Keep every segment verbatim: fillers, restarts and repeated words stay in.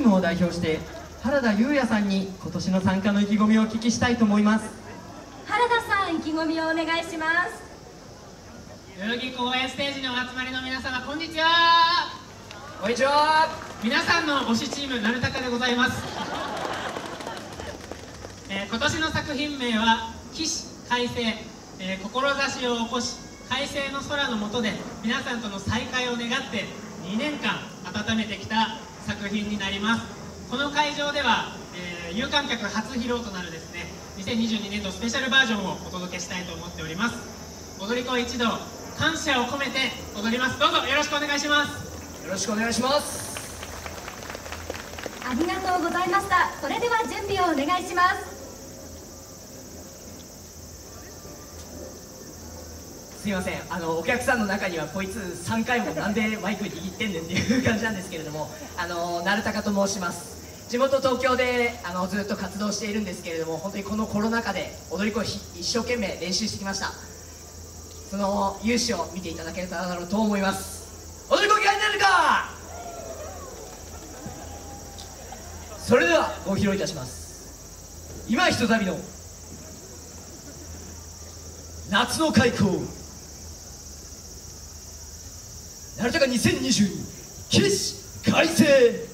ムを代表して原田裕也さんに今年の参加の意気込みをお聞きしたいと思います。 原田さん、意気込みをお願いします。 代々木公園ステージにお集まりの皆様、こんにちは。 こんにちは。 皆さんの推しチームなるたかでございます。えー、今年の作品名は起死回生、えー、志を起こし快晴の空の下で皆さんとの再会を願ってにねんかん温めてきた作品になります。この会場では、えー、有観客初披露となるですねにせんにじゅうにねんどスペシャルバージョンをお届けしたいと思っております。踊り子一同、感謝を込めて踊ります。どうぞよろしくお願いします。 よろしくお願いします。 ありがとうございました。それでは準備をお願いします。 すいません、あのお客さんの中にはこいつさんかいもなんでマイク握ってんねんっていう感じなんですけれども、あのなるたかと申します。地元東京であのずっと活動しているんですけれども、本当にこのコロナ禍で踊り子を一生懸命練習してきました。その勇姿を見ていただけたらと思います。踊り子嫌いになるか。それではご披露いたします。今ひとたびの夏の開口、なるたかにせんにじゅうに起死回生。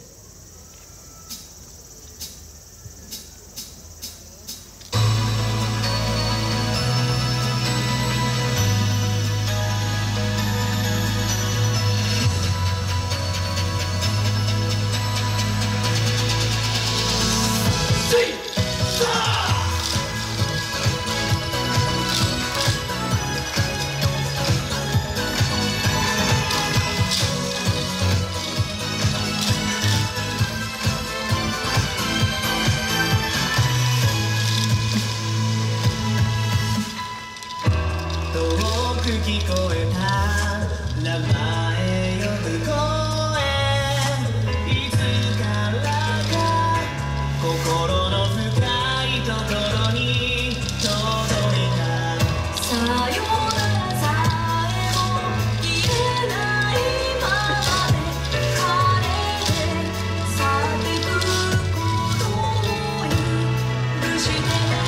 聞こえた名前呼ぶ声、いつからか心の深いところに届いた。さよならさえも言えないままで枯れて去ってくことを許して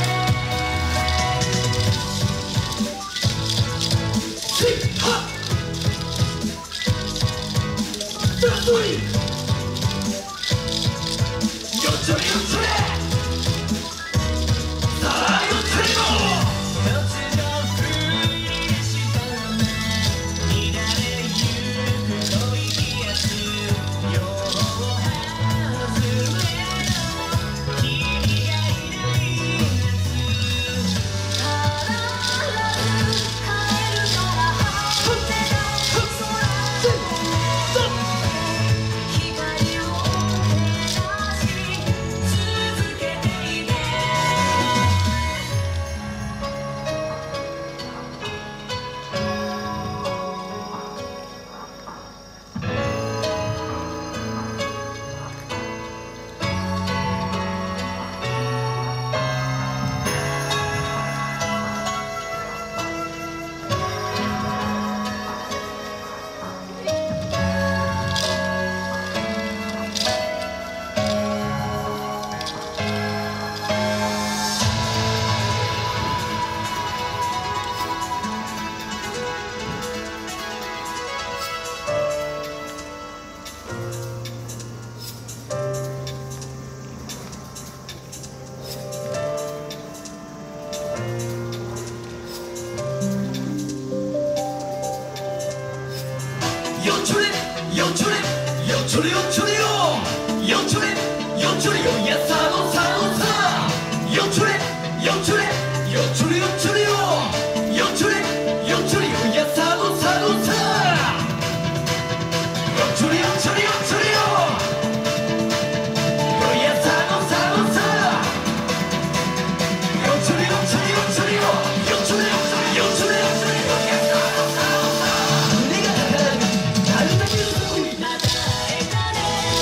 よっちょれよっちょれよっちょれよっちょれよよっちょれよっちょれよやさのさのさよっちょれよっちょれよっちょれよっちょれよよっちょれよっちょれよやさのさのさよっちょれよっちょれよっちょれよよやさのさのさよっちょれよっちょれよっちょれよよっちょれよっちょれよっちょれよっちょれよやさのさのさ胸が高らかなるだけのとこにまた会えたね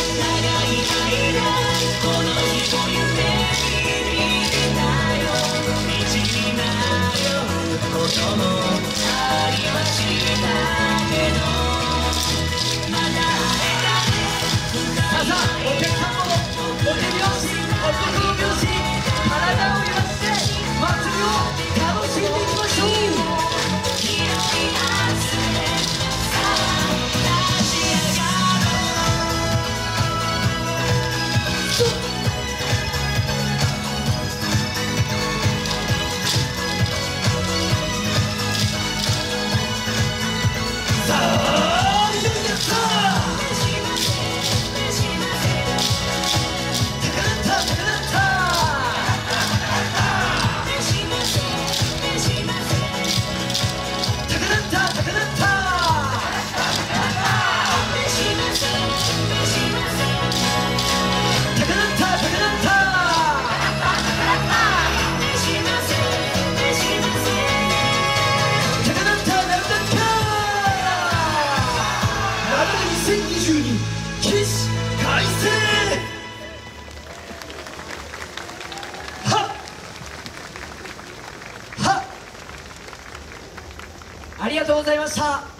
ありがとうございました。